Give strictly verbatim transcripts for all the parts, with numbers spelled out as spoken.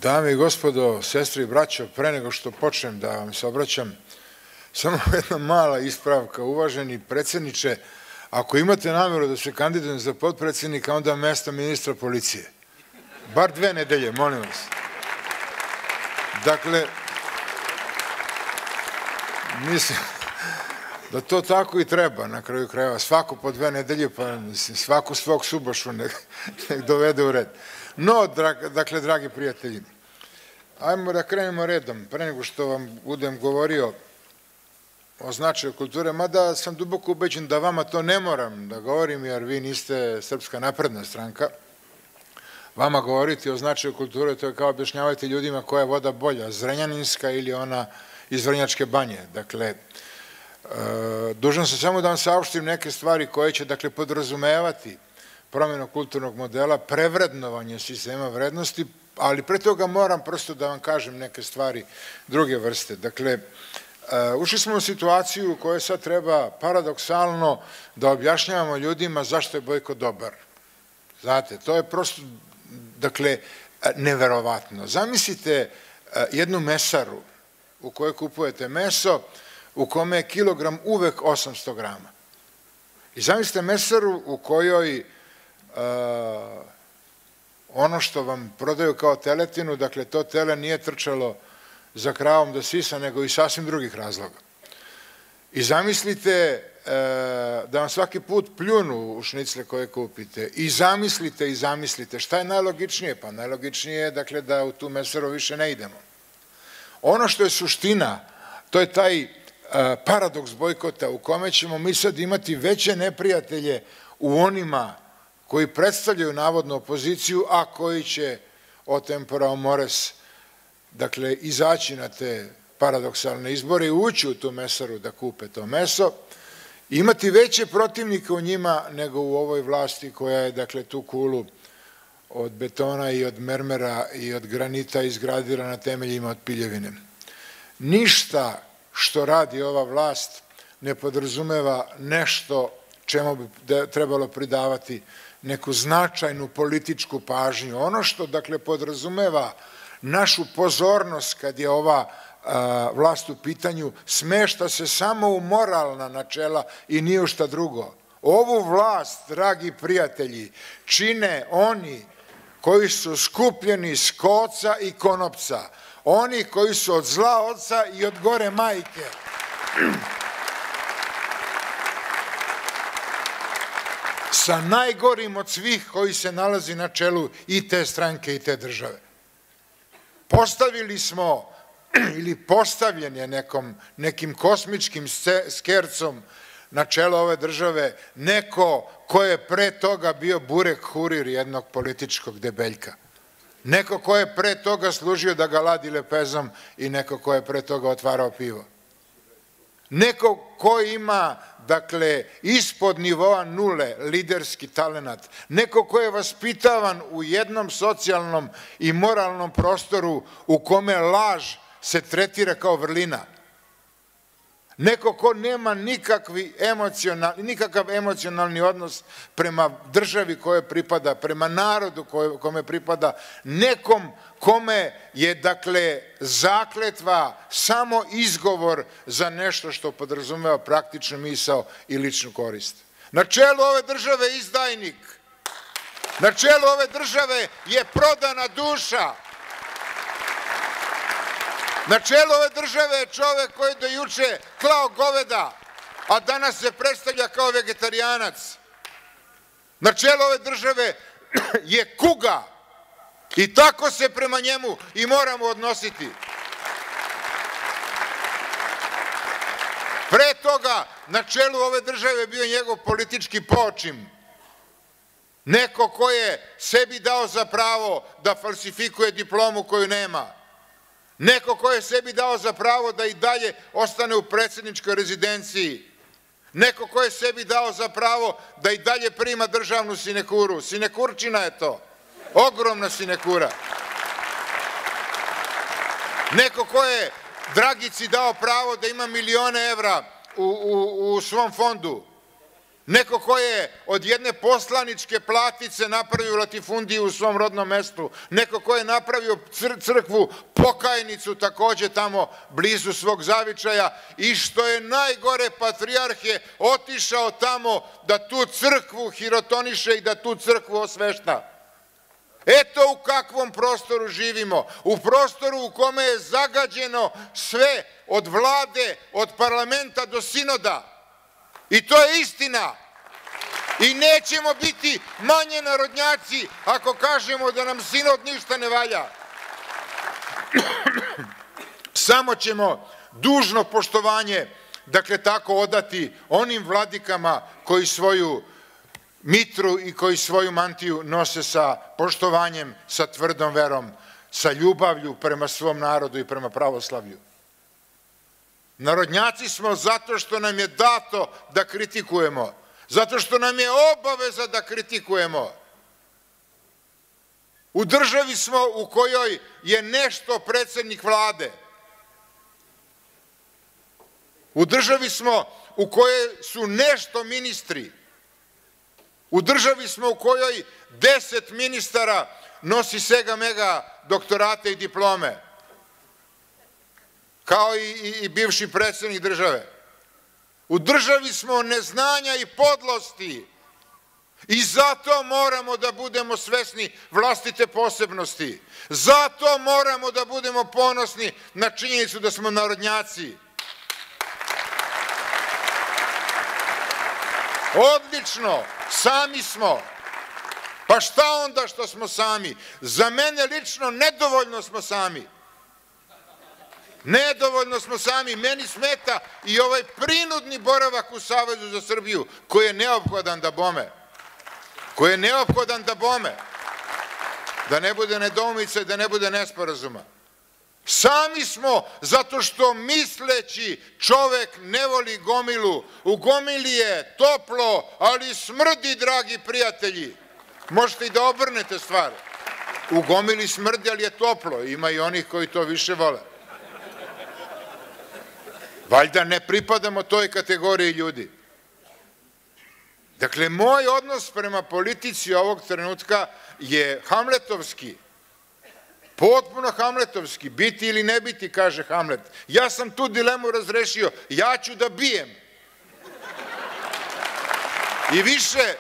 Dame i gospodo, sestre i braćo, pre nego što počnem da vam se obraćam, samo jedna mala ispravka. Uvaženi predsjedniče, ako imate namjeru da se kandidujem za potpredsjednika, onda mesto ministra policije. Bar dve nedelje, molim vas. Dakle, mislim da to tako i treba na kraju krajeva. Svako po dve nedelje, pa mislim, svaku svog subošu nek, nek dovede u red. No, dakle, dragi prijatelji, ajmo da krenemo redom, pre nego što vam budem govorio o značaju kulture, mada sam duboko ubeđen da vama to ne moram da govorim, jer vi niste Srpska napredna stranka. Vama govoriti o značaju kulture, to je kao objašnjavati ljudima koja je voda bolja, Zrenjaninska ili ona iz Vrnjačke banje. Dakle, dužan sam samo da vam saopštim neke stvari koje će, dakle, podrazumevati promjenu kulturnog modela, prevrednovanje sistema vrednosti, ali pre toga moram prosto da vam kažem neke stvari druge vrste. Dakle, ušli smo u situaciju u kojoj sad treba paradoksalno da objašnjavamo ljudima zašto je bojkot dobar. Znate, to je prosto, dakle, neverovatno. Zamislite jednu mesaru u kojoj kupujete meso, u kome je kilogram uvek osamsto grama. I zamislite mesaru u kojoj ono što vam prodaju kao teletinu, dakle, to tele nije trčalo za kravom da sisa, nego iz sasvim drugih razloga. I zamislite da vam svaki put pljunu u šnicle koje kupite. I zamislite, i zamislite. Šta je najlogičnije? Pa najlogičnije je, dakle, da u tu mesaru više ne idemo. Ono što je suština, to je taj paradoks bojkota u kome ćemo mi sad imati veće neprijatelje u onima koji predstavljaju navodnu opoziciju, a koji će o tempora o mores, dakle, izaći na te paradoksalne izbore i ući u tu mesaru da kupe to meso, imati veće protivnike u njima nego u ovoj vlasti koja je, dakle, tu kulu od betona i od mermera i od granita izgradila na temeljima od piljevine. Ništa što radi ova vlast ne podrazumeva nešto čemu bi trebalo pridavati neku značajnu političku pažnju. Ono što, dakle, podrazumeva našu pozornost kad je ova vlast u pitanju, smešta se samo u moralna načela i nije u šta drugo. Ovu vlast, dragi prijatelji, čine oni koji su skupljeni s koca i konopca, oni koji su od zla oca i od gore majke. Sa najgorim od svih koji se nalazi na čelu i te stranke i te države. Postavili smo, ili postavljen je nekom, nekim kosmičkim skercom na čelo ove države neko ko je pre toga bio burek hurir jednog političkog debeljka. Neko ko je pre toga služio da ga ladi lepezom i neko ko je pre toga otvarao pivo. Neko ko ima, dakle, ispod nivoa nule liderski talenat, neko ko je vaspitavan u jednom socijalnom i moralnom prostoru u kome laž se tretira kao vrlina, neko ko nema nikakav emocionalni odnos prema državi kojoj pripada, prema narodu kome pripada, nekom kome je, dakle, zakletva samo izgovor za nešto što podrazumeva praktičnu misao i ličnu korist. Na čelu ove države je izdajnik. Na čelu ove države je prodana duša. Na čelu ove države je čovek koji je do juče klao goveda, a danas se predstavlja kao vegetarijanac. Na čelu ove države je kuga i tako se prema njemu i moramo odnositi. Pre toga na čelu ove države je bio njegov politički počim. Neko ko je sebi dao za pravo da falsifikuje diplomu koju nema. Neko ko je sebi dao za pravo da i dalje ostane u predsjedničkoj rezidenciji. Neko ko je sebi dao za pravo da i dalje prima državnu sinekuru. Sinekurčina je to. Ogromna sinekura. Neko ko je Dragici dao pravo da ima milione evra u, u, u svom fondu. neko ko je od jedne poslaničke platice napravio latifundiju u svom rodnom mestu, neko ko je napravio crkvu Pokajnicu takođe tamo blizu svog zavičaja i što je najgore patrijarh je otišao tamo da tu crkvu hirotoniše i da tu crkvu osvešta. Eto u kakvom prostoru živimo, u prostoru u kome je zagađeno sve od vlade, od parlamenta do sinoda. I to je istina. I nećemo biti manje narodnjaci ako kažemo da nam sinod ništa ne valja. Samo ćemo dužno poštovanje, dakle tako odati onim vladikama koji svoju mitru i koji svoju mantiju nose sa poštovanjem, sa tvrdom verom, sa ljubavlju prema svom narodu i prema pravoslavlju. Narodnjaci smo zato što nam je dato da kritikujemo, zato što nam je obaveza da kritikujemo. U državi smo u kojoj je nešto predsednik vlade. U državi smo u kojoj su nešto ministri. U državi smo u kojoj deset ministara nosi sega mega doktorate i diplome, kao i, i, i bivši predsednik države. U državi smo neznanja i podlosti i zato moramo da budemo svesni vlastite posebnosti. Zato moramo da budemo ponosni na činjenicu da smo narodnjaci. Odlično, sami smo. Pa šta onda što smo sami? Za mene lično nedovoljno smo sami. Nedovoljno smo sami. Meni smeta i ovaj prinudni boravak u Savezu za Srbiju, koji je neophodan da bome. Koji je neophodan da bome. Da ne bude nedoumice, da ne bude nesporazuma. Sami smo zato što misleći čovek ne voli gomilu. U gomili je toplo, ali smrdi, dragi prijatelji. Možete i da obrnete stvar. U gomili smrdi, ali je toplo. Ima i onih koji to više vole. Valjda ne pripadamo toj kategoriji ljudi. Dakle, moj odnos prema politici ovog trenutka je hamletovski. Potpuno hamletovski. Biti ili ne biti, kaže Hamlet. Ja sam tu dilemu razrešio. Ja ću da bijem. I više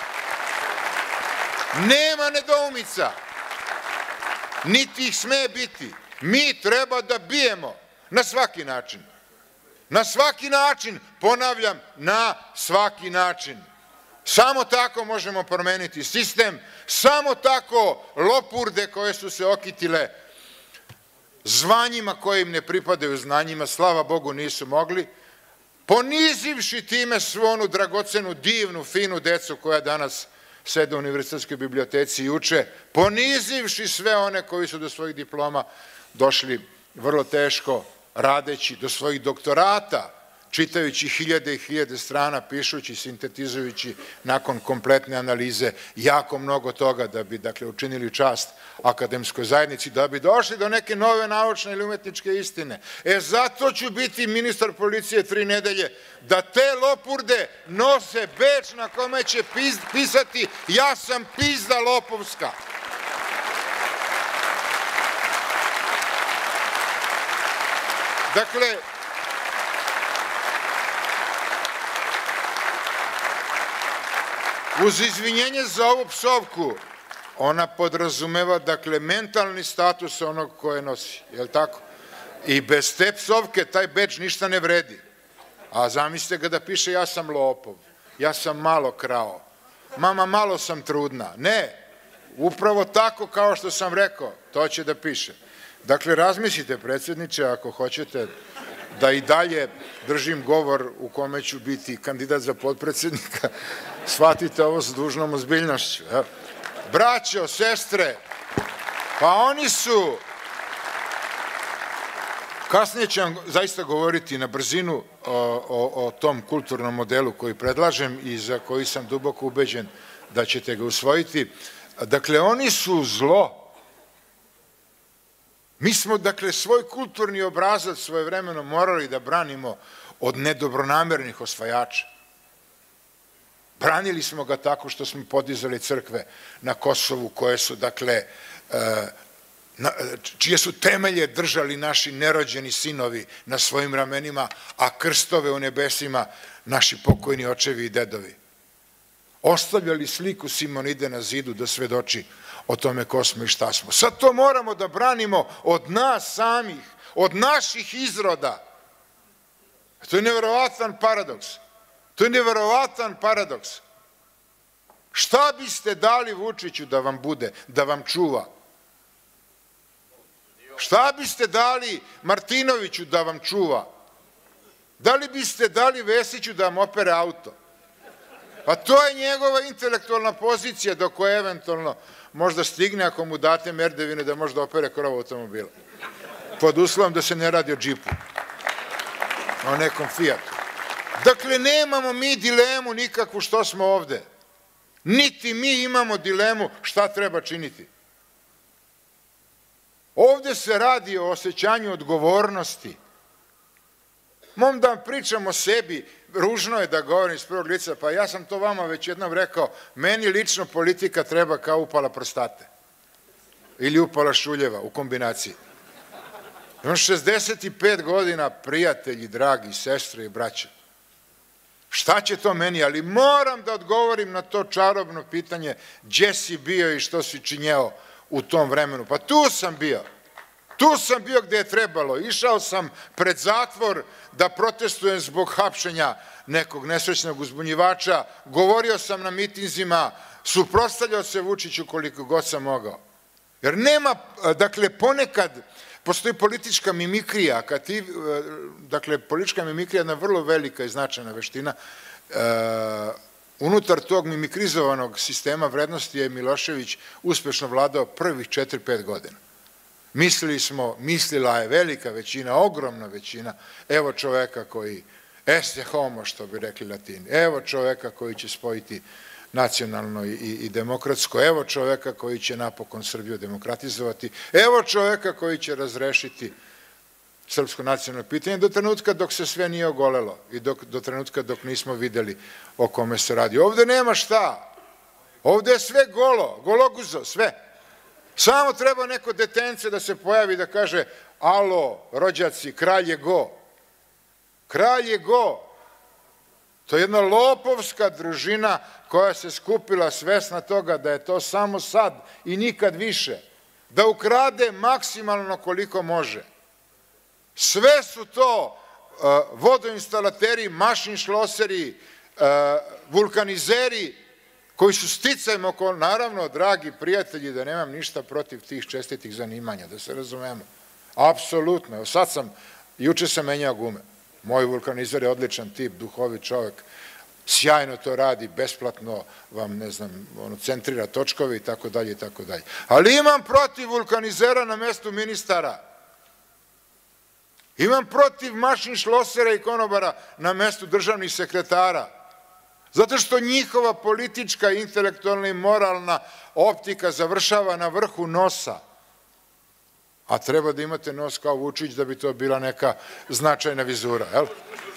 nema nedoumica. Niti ih sme biti. Mi treba da bijemo na svaki način. Na svaki način, ponavljam, na svaki način. Samo tako možemo promeniti sistem, samo tako lopurde koje su se okitile zvanjima koje im ne pripadaju znanjima, slava Bogu nisu mogli, ponizivši time svu onu dragocenu, divnu, finu decu koja danas sede u univerzitetskoj biblioteci i uče, ponizivši sve one koji su do svojih diploma došli vrlo teško, radeći do svojih doktorata, čitajući hiljade i hiljade strana, pišući, sintetizujući nakon kompletne analize jako mnogo toga da bi, dakle, učinili čast akademskoj zajednici, da bi došli do neke nove naučne ili umetničke istine. E, zato ću biti ministar policije tri nedelje, da te lopurde nose beč na kome će pisati ja sam pizda lopovska. Dakle, uz izvinjenje za ovu psovku, ona podrazumeva, dakle, mentalni status onog koje nosi, je li tako? I bez te psovke taj beč ništa ne vredi. A zamislite ga da piše ja sam lopov, ja sam malo krao, mama malo sam trudna. Ne, upravo tako kao što sam rekao, to će da piše. Dakle, razmislite, predsjedniče, ako hoćete da i dalje držim govor u kome ću biti kandidat za potpredsjednika, shvatite ovo s dužnom ozbiljnošću. Braćo, sestre, pa oni su, kasnije ću vam zaista govoriti na brzinu o tom kulturnom modelu koji predlažem i za koji sam duboko ubeđen da ćete ga usvojiti. Dakle, oni su zlo. Mi smo, dakle, svoj kulturni obrazac svojevremeno morali da branimo od nedobronamernih osvajača. Branili smo ga tako što smo podizali crkve na Kosovu koje su, dakle, čije su temelje držali naši nerođeni sinovi na svojim ramenima, a krstove u nebesima naši pokojni očevi i dedovi. Ostavljali sliku Simonide na zidu da svedoči o tome ko smo i šta smo. Sad to moramo da branimo od nas samih, od naših izroda. To je neverovatan paradoks. To je neverovatan paradoks. Šta biste dali Vučiću da vam bude, da vam čuva? Šta biste dali Martinoviću da vam čuva? Da li biste dali Vesiću da vam opere auto? Pa to je njegova intelektualna pozicija do koje eventualno možda stigne ako mu date merdevine da možda opere krov automobila. Pod uslovom da se ne radi o džipu, o nekom Fijatu. Dakle, nemamo mi dilemu nikakvu što smo ovde. Niti mi imamo dilemu šta treba činiti. Ovde se radi o osjećanju odgovornosti. Mom da vam pričam o sebi, ružno je da govorim iz prvog lica, pa ja sam to vama već jednom rekao, meni lično politika treba kao upala prostate. Ili upala šuljeva u kombinaciji. Imam šezdeset pet godina, prijatelji, dragi, sestre i braća. Šta će to meni? Ali moram da odgovorim na to čarobno pitanje gdje si bio i što si činjeo u tom vremenu. Pa tu sam bio. Tu sam bio gde je trebalo. Išao sam pred zatvor da protestujem zbog hapšenja nekog nesrećnog uzbunjivača. Govorio sam na mitinzima, suprotstavljao se Vučiću koliko god sam mogao. Jer nema, dakle, ponekad postoji politička mimikrija, kad ti, dakle, politička mimikrija je jedna vrlo velika i značajna veština. Unutar tog mimikrizovanog sistema vrednosti je Milošević uspešno vladao prvih četiri pet godina. Mislili smo, mislila je velika većina, ogromna većina, evo čoveka koji, esse homo, što bi rekli Latini, evo čoveka koji će spojiti nacionalno i, i demokratsko, evo čoveka koji će napokon Srbiju demokratizovati, evo čoveka koji će razrešiti srpsko nacionalno pitanje do trenutka dok se sve nije ogolelo i dok, do trenutka dok nismo videli o kome se radi. Ovde nema šta, ovde je sve golo, gologuzo, sve. Samo treba neko detence da se pojavi da kaže alo, rođaci, kralj je go. Kralj je go. To je jedna lopovska družina koja se skupila svesna toga da je to samo sad i nikad više. Da ukrade maksimalno koliko može. Sve su to uh, vodoinstalateri, mašinšloseri, uh, vulkanizeri, koji su sticajem oko, naravno, dragi prijatelji, da nemam ništa protiv tih čestitih zanimanja, da se razumemo. Apsolutno. Evo sad sam, juče sam menjao gume. Moj vulkanizer je odličan tip, duhovit čovek, sjajno to radi, besplatno vam, ne znam, ono, centrira točkove i tako dalje i tako dalje. Ali imam protiv vulkanizera na mestu ministara. Imam protiv mašinšlosera i konobara na mestu državnih sekretara. Zato što njihova politička, intelektualna i moralna optika završava na vrhu nosa. A treba da imate nos kao Vučić da bi to bila neka značajna vizura, jel?